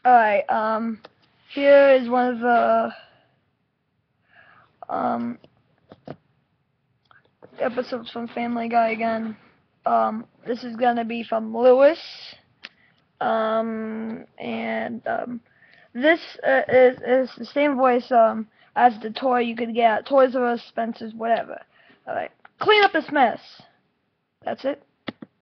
Alright, here is one of the, episodes from Family Guy again. This is gonna be from Lewis. This is the same voice, as the toy you could get at Toys R Us, Spencer's, whatever. Alright, clean up this mess. That's it.